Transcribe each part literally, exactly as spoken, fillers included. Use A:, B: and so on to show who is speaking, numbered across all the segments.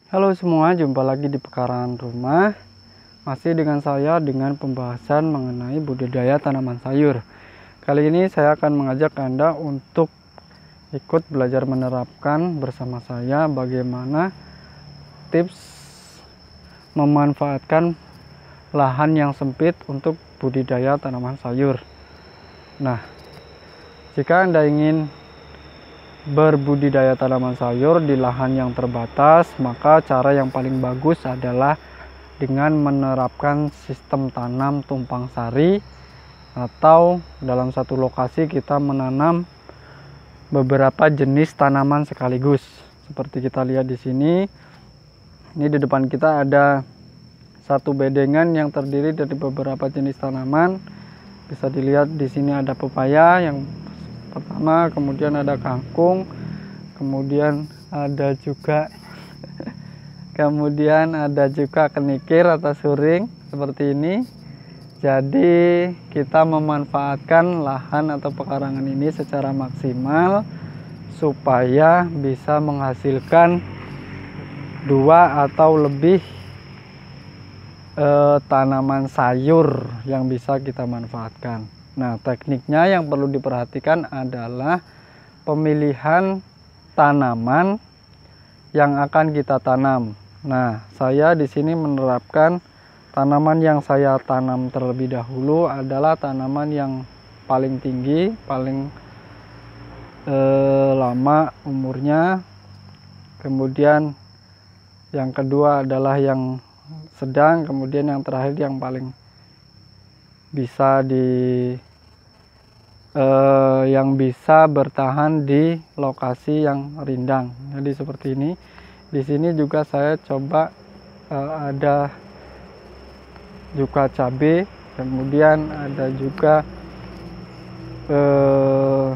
A: Halo semua, jumpa lagi di Pekarangan Rumah. Masih dengan saya dengan pembahasan mengenai budidaya tanaman sayur. Kali ini saya akan mengajak Anda untuk ikut belajar menerapkan bersama saya bagaimana tips memanfaatkan lahan yang sempit untuk budidaya tanaman sayur. Nah, jika Anda ingin berbudidaya tanaman sayur di lahan yang terbatas, maka cara yang paling bagus adalah dengan menerapkan sistem tanam tumpang sari, atau dalam satu lokasi kita menanam beberapa jenis tanaman sekaligus. Seperti kita lihat di sini, ini di depan kita ada satu bedengan yang terdiri dari beberapa jenis tanaman. Bisa dilihat di sini ada pepaya yang pertama, kemudian ada kangkung, kemudian ada juga kemudian ada juga kenikir atau suring seperti ini. Jadi kita memanfaatkan lahan atau pekarangan ini secara maksimal supaya bisa menghasilkan dua atau lebih eh, tanaman sayur yang bisa kita manfaatkan. Nah, tekniknya yang perlu diperhatikan adalah pemilihan tanaman yang akan kita tanam. Nah, saya di sini menerapkan tanaman yang saya tanam terlebih dahulu adalah tanaman yang paling tinggi, paling eh, lama umurnya. Kemudian yang kedua adalah yang sedang, kemudian yang terakhir yang paling bisa di eh, yang bisa bertahan di lokasi yang rindang. Jadi seperti ini. Di sini juga saya coba eh, ada juga cabai, kemudian ada juga eh,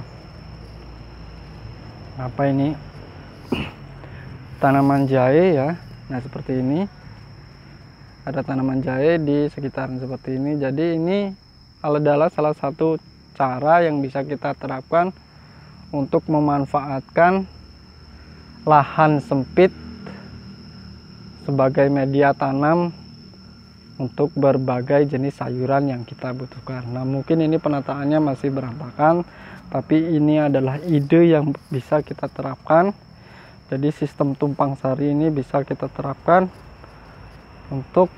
A: apa ini tanaman jahe ya. Nah, seperti ini. Ada tanaman jahe di sekitaran seperti ini. Jadi ini adalah salah satu cara yang bisa kita terapkan untuk memanfaatkan lahan sempit sebagai media tanam untuk berbagai jenis sayuran yang kita butuhkan. Nah, mungkin ini penataannya masih berantakan, tapi ini adalah ide yang bisa kita terapkan. Jadi sistem tumpang sari ini bisa kita terapkan untuk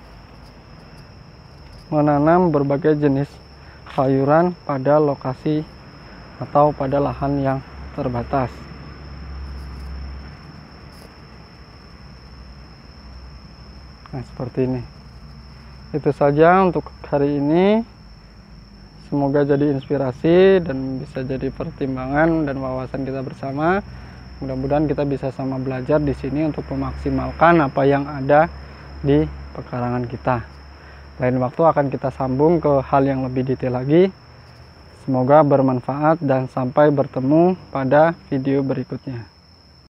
A: menanam berbagai jenis sayuran pada lokasi atau pada lahan yang terbatas. Nah, seperti ini. Itu saja untuk hari ini. Semoga jadi inspirasi dan bisa jadi pertimbangan dan wawasan kita bersama. Mudah-mudahan kita bisa sama belajar di sini untuk memaksimalkan apa yang ada di pekarangan kita. Lain waktu akan kita sambung ke hal yang lebih detail lagi. Semoga bermanfaat dan sampai bertemu pada video berikutnya.